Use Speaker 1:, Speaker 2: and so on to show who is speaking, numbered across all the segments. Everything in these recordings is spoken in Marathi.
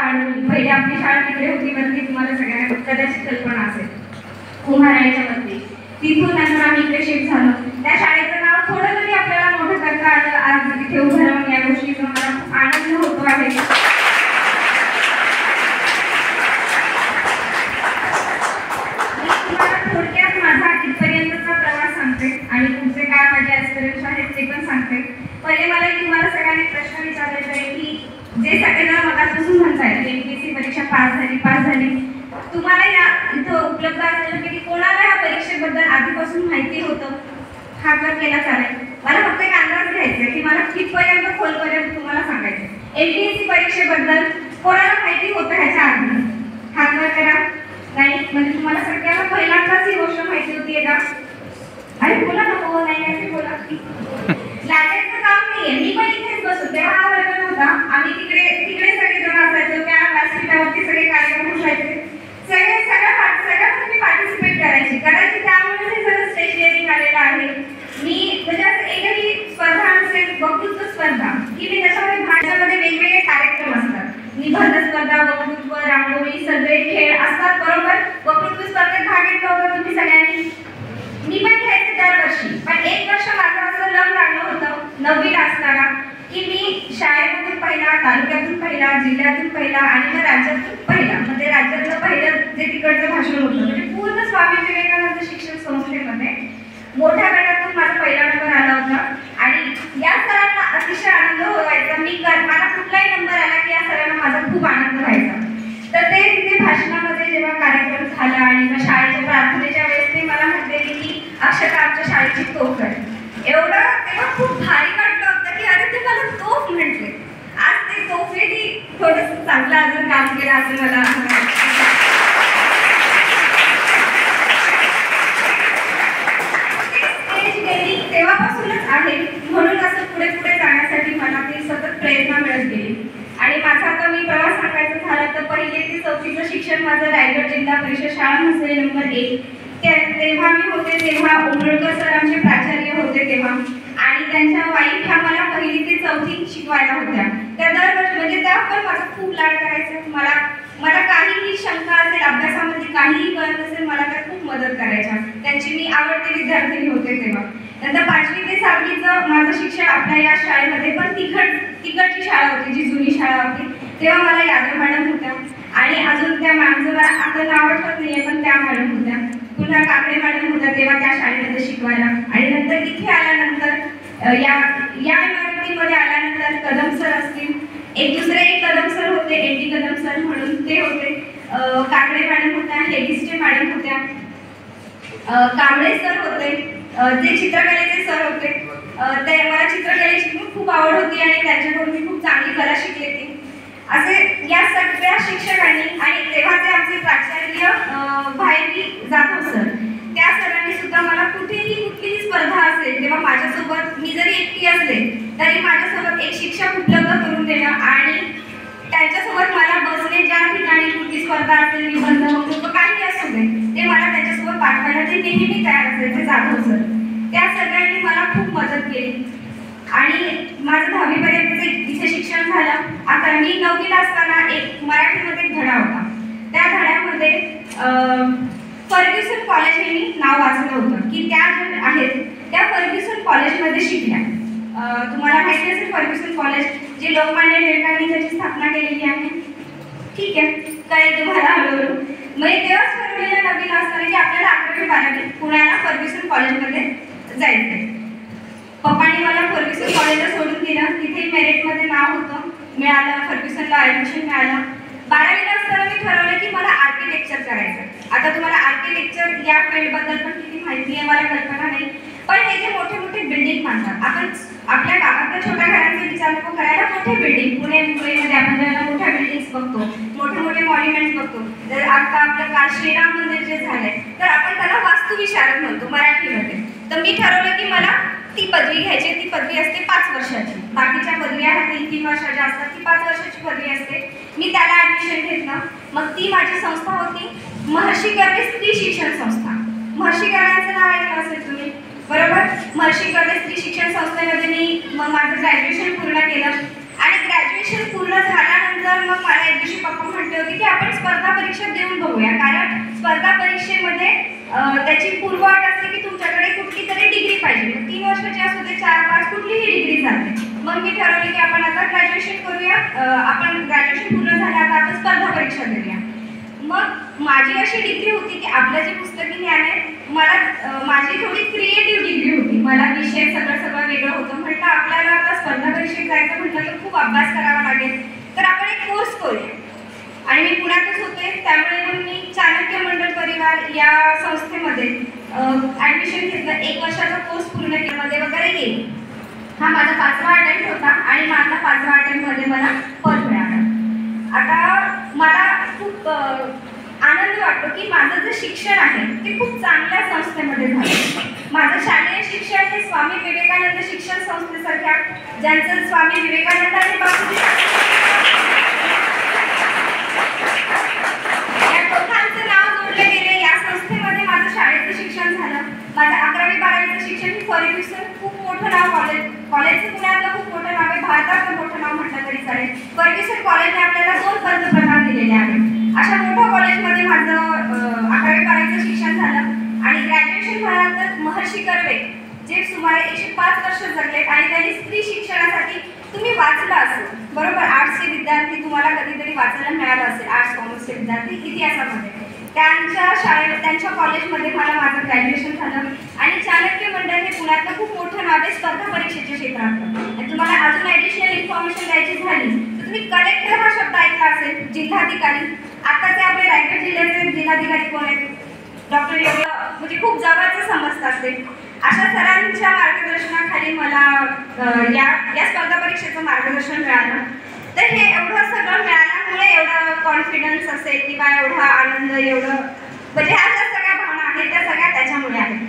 Speaker 1: वाढवली. पहिले आपली शाळा तिकडे होती वरती, तुम्हाला सगळ्यांना कदाचित कल्पना असेल, कुंभाराच्या वरती. तिथून नंतर आम्ही इकडे शिफ्ट झालो. त्या शाळेचं नाव थोडं तरी आपल्याला मोठं करता आलं. आज तिथे उभं राहून या गोष्टीचा मला खूप आनंद होतो आहे. थोडक्यात माझा इथपर्यंतचा प्रवास सांगते आणि तुमचे काय माझे ॲस्पिरेशन्स आहेत ते पण सांगते. पहिले मला तुम्हाला सगळ्यांनी प्रश्न विचारायचा आहे की जे सगळेजण मगापासून म्हणतायत एमपीएससी परीक्षा पास झाली, तुम्हाला या इथं उपलब्ध असलेलं की कोणाला या परीक्षेबद्दल आधीपासून माहिती होतं? हात वर केला चालेल. मला फक्त एक अंदाज घ्यायचा आहे की मला कितपर्यंत खोलपर्यंत तुम्हाला सांगायचं. एमपीएससी परीक्षेबद्दल कोणाला माहिती होतं ह्याच्या आधी? हात वर करा. नाही म्हणजे तुम्हाला सगळ्यांना पहिल्यांदाच ही गोष्ट माहिती होती का? अरे बोला नको, नाही बोला. लागायचं काम नाहीये. मी पण इथेच बसतो तेव्हा हा वर्ग नव्हता. आम्ही तिकडे सगळेजण असायचो. त्या व्यासपीठावरती सगळे कार्यक्रम असायचे. सगळ्यात मी पार्टिसिपेट करायची. त्यामुळे हे सगळं स्टेज डेअरिंग आलेलं आहे. मी म्हणजे असं एकही स्पर्धा नसेल, वक्तृत्व स्पर्धा की मी त्याच्यामध्ये भाषणामध्ये वेगवेगळे कार्यक्रम असतात. निबंध स्पर्धा, वक्तृत्व, रांगोळी, सगळे खेळ असतात. बरोबर, वक्तृत्व स्पर्धेत भाग घेतला होता तुम्ही सगळ्यांनी. मी पण घ्यायचे दरवर्षी. पण एक वर्ष माझं असं लग्न लागलं होतं 9वीला असताना की मी शाळेमधून पहिला, तालुक्यातून पहिला, जिल्ह्यातून पहिला आणि मग राज्यातून पहिला. म्हणजे राज्यातलं पहिलं जे तिकडचं भाषण होतं म्हणजे पूर्ण स्वामी विवेकानंद शिक्षण संस्थेमध्ये मोठ्या गटातून माझा पहिला नंबर आला होता. आणि या सरांना अतिशय आनंद व्हायचा. मला कुठलाही नंबर आला की या सरांना माझा खूप आनंद व्हायचा. तर ते तिथे भाषणामध्ये जेव्हा कार्यक्रम झाला आणि मग शाळेच्या प्रार्थनेच्या वेळेस ते मला म्हटलेली की अक्षता आमच्या शाळेची तोफ आहे. एवढं तेव्हा खूप भारी वाटलं होतं की अरे ते मला तोफ म्हटले. आज ते तोफेही थोडंसं चांगलं अजून काम केलं असं मला तेव्हापासूनच आहे. म्हणून असं पुढे जाण्यासाठी मला ती सतत प्रेरणा मिळत गेली. आणि माझा आता मी प्रवास सांगायचा झाला तर 1ली ते 4थीचं शिक्षण माझं रायगड जिल्हा परिषद शाळा म्हसळे नंबर 1. तेव्हा मी होते तेव्हा उमरळकर सर आमचे प्राचार्य होते तेव्हा. आणि त्यांच्या वाईफ ह्या मला 1ली ते 4थी शिकवायला होत्या. त्या दरवर्षी म्हणजे त्या पण माझा खूप लाड करायचं. मला काहीही शंका असेल, अभ्यासामध्ये काहीही कळत नसेल, मला त्या खूप मदत करायच्या. त्यांची मी आवडती विद्यार्थिनी होते तेव्हा. नंतर 5वी ते 7वीचं माझं शिक्षण आपल्या या शाळेमध्ये पण तिकडची शाळा होती, जी जुनी शाळा होती. तेव्हा मला यादव मॅडम होत्या आणि अजून त्या मॅमचं आता नाव आठवत नाहीये पण त्या मॅडम होत्या. पुन्हा काकडे मॅडम होत्या तेव्हा त्या शाळेमध्ये शिकवायला. आणि नंतर इथे आल्यानंतर या इमारतीमध्ये आल्यानंतर कदम सर असतील, दुसरे एक कदम सर होते, एटी कदम सर म्हणून ते होते. काकडे मॅडम होत्या, हेगिस्टे मॅडम होत्या, कांबळे सर होते, जे चित्रकलेचे सर होते. ते मला चित्रकलेची खूप आवड होती आणि त्यांच्याकडून मी खूप चांगली कला शिकले ती. असे या सगळ्या शिक्षकांनी आणि तेव्हाचे आमचे प्राचार्य भाई जाधव सर, त्या सरांनी सुद्धा मला कुठलीही स्पर्धा असेल तेव्हा माझ्यासोबत, मी जरी एकटी असले तरी माझ्यासोबत एक शिक्षक उपलब्ध करून देणं आणि त्यांच्यासोबत मला बसणे. ज्या ठिकाणी कुठली स्पर्धा असेल, निबंध वक्तृत्व काही असू दे, ते मला त्याच्यासोबत पाठवायला ते नेहमी तयार असायचे जाधव सर. त्या सगळ्यांनी मला खूप मदत केली. आणि माझं 10वीपर्यंत इथे शिक्षण झालं. आता मी 9वीला असताना एक मराठीमध्ये एक धडा होता. त्या धड्यामध्ये फर्ग्युसन कॉलेज हे मी नाव वाचलं होतं की त्या ज्या आहेत त्या फर्ग्युसन कॉलेजमध्ये शिकल्या. तुम्हाला माहिती असेल फर्ग्युसन कॉलेज जे लोकमान्य टिळकांनी त्याची स्थापना केलेली आहे. ठीक आहे, काय तुम्हाला हळूहळू म्हणजे तेव्हाच ठरवलेलं 9वीला असताना की आपल्याला 11वी 12वी पुण्याला फर्ग्युसन कॉलेजमध्ये जायचंय. पप्पांनी मला फर्ग्युसन कॉलेजला सोडून दिलं. तिथे मेरिटमध्ये नाव होतं, मिळालं, फर्ग्युसनला ॲडमिशन मिळालं. 12वीला असताना मी ठरवलं की मला आर्किटेक्चर करायचं. आता तुम्हाला आर्किटेक्चर या फील्डबद्दल पण किती माहिती आहे मला कल्पना नाही. पण हे जे मोठे मोठे बिल्डिंग बांधतात, आपण आपल्या गावातल्या छोट्या घरांचा विचार नको करायला, मोठे बिल्डिंग मुंबईमध्ये आपण ज्याला मोठ्या बिल्डिंग्स बघतो, मोठे मोठे मॉन्युमेंट्स बघतो. जर आता आपलं काल श्रीराम मंदिर जे झालंय तर आपण त्याला वास्तुविशारद म्हणतो मराठीमध्ये. तर मी ठरवलं की मला ती पदवी घ्यायची. ती पदवी असते 5 वर्षाची. बाकीच्या पदव्या 3-3 वर्षाच्या असतात, ती 5 वर्षाची पदवी असते. मी त्याला ॲडमिशन घेतलं. मग ती माझी संस्था होती महर्षी कर्वे स्त्री शिक्षण संस्था. महर्षी कर्व्यांचं नाव ऐकलं असेल तुम्ही, बरोबर? महर्षी कर्वे स्त्री शिक्षण संस्थेमध्ये मी मग माझं ग्रॅज्युएशन पूर्ण केलं. आणि ग्रॅज्युएशन पूर्ण झाल्यानंतर त्याच्यानंतर मग मला एक दिवशी पप्पा म्हटले होते की आपण स्पर्धा परीक्षा देऊन बघूया, कारण स्पर्धा परीक्षेमध्ये त्याची पूर्वअट असते की तुमच्याकडे कुठली तरी डिग्री पाहिजे. 3 वर्षाची असू दे 4-5 कुठलीही डिग्री चालते. मग मी ठरवले की आपण आता ग्रॅज्युएशन करूया. आपण ग्रॅज्युएशन पूर्ण झालं, आता आपण स्पर्धा परीक्षा देऊया. मग माझी अशी डिग्री होती की आपलं जे पुस्तकी ज्ञान आहे, मला माझी थोडी क्रिएटिव्ह डिग्री होती. मला विषय सगळं वेगळं होतं. म्हटलं आपल्याला आता स्पर्धा परीक्षेत जायचं म्हटलं तर खूप अभ्यास करावा लागेल, तर आपण एक कोर्स करूया. आणि मी पुण्यातच होते, त्यामुळे मग मी चाणक्य मंडल परिवार या संस्थेमध्ये ॲडमिशन घेतलं. 1 वर्षाचा कोर्स पूर्ण केल्यामध्ये वगैरे गेली. हा माझा 5वा अटेम्प्ट होता आणि माझा 5व्या अटेम्प्टमध्ये मला पद मिळालं. आता मला खूप आनंद वाटतो की माझं जे शिक्षण आहे ते खूप चांगल्या संस्थेमध्ये झालं. माझं शालेय शिक्षण हे स्वामी विवेकानंद शिक्षण संस्थेसारख्या, ज्यांचं स्वामी विवेकानंदांनी या दोघांचं नाव जोडलं गेले, या संस्थेमध्ये माझं शाळेचं शिक्षण झालं. माझं 11वी-12वीचं शिक्षण ही फर्ग्युसन, खूप मोठं नाव कॉलेजचं पुण्यातलं खूप मोठं नाव आहे, भारताचं मोठं नाव म्हटलं तरी चालेल. फर्ग्युसन कॉलेजने आपल्याला 2 पंतप्रधान दिलेले आहेत. अशा मोठ्या कॉलेजमध्ये माझं 11वी-12वीचं शिक्षण झालं. आणि ग्रॅज्युएशन म्हणाल तर महर्षी कर्वे, जे सुमारे 105 वर्ष जगलेत आणि त्यांनी स्त्री शिक्षणासाठी, तुम्ही वाचलं असेल बरोबर, आर्ट्सचे विद्यार्थी तुम्हाला कधीतरी वाचायला मिळालं असेल, आर्ट्स कॉमर्सचे विद्यार्थी इतिहासामध्ये, त्यांच्या कॉलेजमध्ये माझं ग्रॅज्युएशन झालं. आणि चाणक्य मंडळ हे पुण्यातलं खूप मोठं नाव आहे स्पर्धा परीक्षेच्या क्षेत्रातलं. आणि तुम्हाला अजून ॲडिशनल इन्फॉर्मेशन द्यायची झाली तर तुम्ही कलेक्टर हा शब्द ऐकला असेल, जिल्हाधिकारी. आताचे आपले रायगड जिल्ह्याचे जिल्हाधिकारी कोण आहेत? डॉक्टर योगी, म्हणजे खूप जवळचं समजतात ते. अशा सरांच्या मार्गदर्शनाखाली मला या स्पर्धा परीक्षेचं मार्गदर्शन मिळालं. तर हे एवढं सगळं मिळाल्यामुळे एवढं कॉन्फिडन्स असेल किंवा एवढा आनंद, एवढं म्हणजे ह्या ज्या सगळ्या भावना आहेत त्या सगळ्या त्याच्यामुळे आहेत.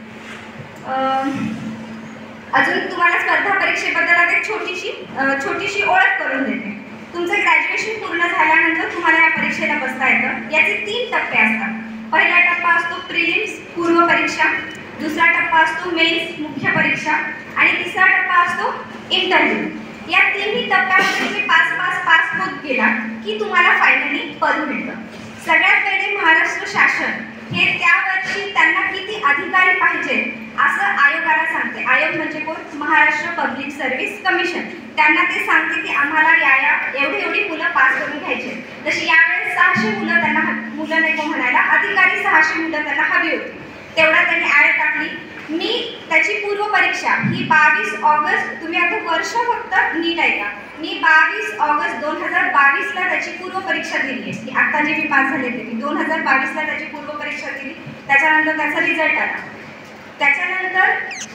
Speaker 1: अजून तुम्हाला स्पर्धा परीक्षेबद्दल आता एक छोटीशी ओळख करून देते. तुमचं ग्रॅज्युएशन पूर्ण झाल्यानंतर तुम्हाला या परीक्षेला बसता येतं. याचे 3 टप्पे असतात. पहिला टप्पा असतो प्रिलिम्स, पूर्व परीक्षा. दुसरा टप्पा असतो मेन्स, मुख्य परीक्षा. आणि तिसरा टप्पा असतो इंटरव्ह्यू. या 3ही टप्प्यामध्ये तुम्ही पास होत गेला की तुम्हाला फायनली पद मिळतं. सगळ्यात पहिले महाराष्ट्र शासन हे त्या वर्षी त्यांना किती अधिकारी पाहिजे असं आयोगाला सांगते. आयोग म्हणजे कोण? Maharashtra public service commission. त्यांना ते सांगते की आम्हाला एवढी मुलं पास करून घ्यायचे. जशी यावेळेस 600 मुलं त्यांना, मुलं नाही म्हणायला, अधिकारी 600 मुलं त्यांना हवी होती. तेवढा त्यांनी ॲड टाकली. मी त्याची पूर्व परीक्षा ही 22 ऑगस्ट, तुम्ही आता वर्ष फक्त नीट ऐका, मी 22 ऑगस्ट 2022ला त्याची पूर्व परीक्षा दिली आहे. आता जे मी पास झाले ते मी 2022ला त्याची पूर्व परीक्षा दिली. त्याच्यानंतर त्याचा रिझल्ट आला. त्याच्यानंतर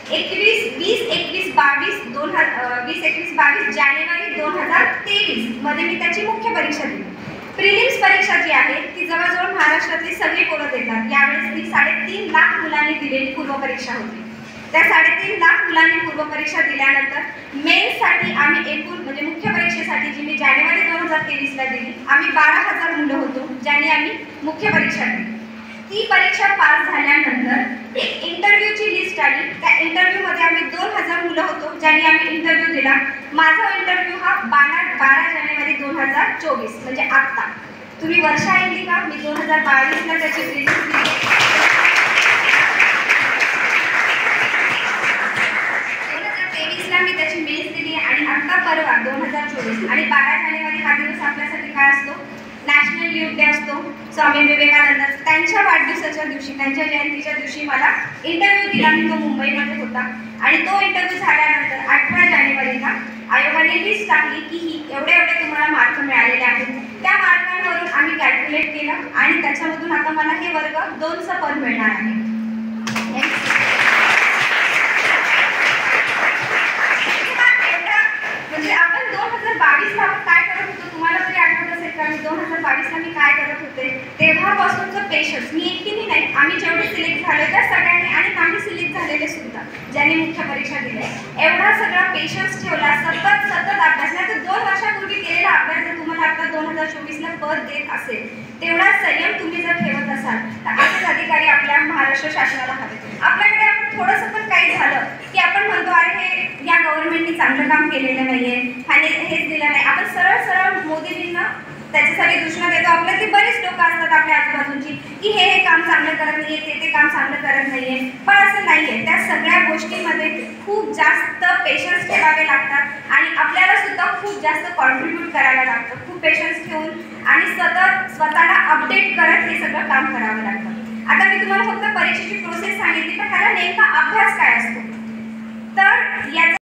Speaker 1: 20-21-22 जानेवारी 2023 मध्ये मी त्याची मुख्य परीक्षा दिली. प्रिलिम्स परीक्षा जी आहे ती जवळजवळ महाराष्ट्रातली सगळी पोरं देतात. यावेळेस ती 3.5 लाख मुलांनी दिलेली पूर्व परीक्षा होती. त्या 3.5 लाख मुलांनी पूर्व परीक्षा दिल्यानंतर मेन्ससाठी आम्ही एकूण, म्हणजे मुख्य परीक्षेसाठी जी मी जानेवारी 2023ला दिली, आम्ही 12,000 मुलं होतो ज्यांनी आम्ही मुख्य परीक्षा दिली. ती परीक्षा पास झाल्यानंतर एक इंटरव्ह्यूची लिस्ट आली. त्या इंटरव्ह्यूमध्ये आम्ही 2,000 मुलं होतो ज्यांनी आम्ही इंटरव्ह्यू दिला. माझा इंटरव्ह्यू हा 12 जानेवारी 2024, म्हणजे आत्ता. तुम्ही वर्ष ऐकली का? मी 2022ला त्याची प्रिलिम्स दिली, 2023ला मी त्याची मेन्स दिली आणि आत्ता परवा 2024 आणि 12 जानेवारी हा दिवस आपल्यासाठी काय असतो? नॅशनल युथ डे असतो. स्वामी विवेकानंद त्यांच्या वाढदिवसाच्या दिवशी, त्यांच्या जयंतीच्या दिवशी मला इंटरव्ह्यू दिला. मी तो मुंबईमध्ये होता आणि तो इंटरव्ह्यू झाल्यानंतर 18 जानेवारीला आयोगाने लिस्ट टाकली की एवढे तुम्हाला मार्क मिळालेले आहेत. त्या मार्कांवरून आम्ही कॅल्क्युलेट केलं आणि त्याच्यामधून आता मला हे वर्ग 2चं पद मिळणार आहे. म्हणजे आपण 2022ला काय करत होतो तुम्हाला तरी आठवत असेल का? 2022ला मी काय करत होते? तेव्हापासूनचं पेशन्स, मी एकटीने नाही, आम्ही जेवढे सिलेक्ट झाले त्या सगळ्यांनी आणि नाही सिलेक्ट झालेले सुद्धा ज्यांनी मुख्य परीक्षा दिल्या, एवढा सगळा पेशन्स ठेवला. सतत अभ्यास, नाही तर 2 वर्षापूर्वी केलेला अभ्यास जर तुम्हाला आता 2024ला पद देत असेल, तेवढा संयम तुम्ही जर ठेवत असाल तर असेच अधिकारी आपल्या महाराष्ट्र शासनाला हवे. आपल्याकडे आपण थोडंसं पण काही झालं की आपण म्हणतो अरे हे या गव्हर्नमेंटनी चांगलं काम केलेलं नाहीये, ह्याने हेच दिलं नाही. आपण सरळ मोदीजींना त्याच्यासाठी दूषण देतो आपलं, ती बरीच लोक असतात आपल्या आजूबाजूची की हे काम चांगलं करत नाहीये, ते काम चांगलं करत नाहीये. पण असं नाहीये. त्या सगळ्या गोष्टींमध्ये खूप जास्त पेशन्स ठेवावे लागतात आणि आपल्याला सुद्धा खूप जास्त कॉन्ट्रीब्यूट करायला लागतं. खूप पेशन्स ठेवून आणि सतत स्वतःला अपडेट करत हे सगळं काम करावं लागतं. आता मी तुम्हाला फक्त परीक्षेची प्रोसेस सांगितली, पण ह्याला नेमका अभ्यास काय असतो तर याचा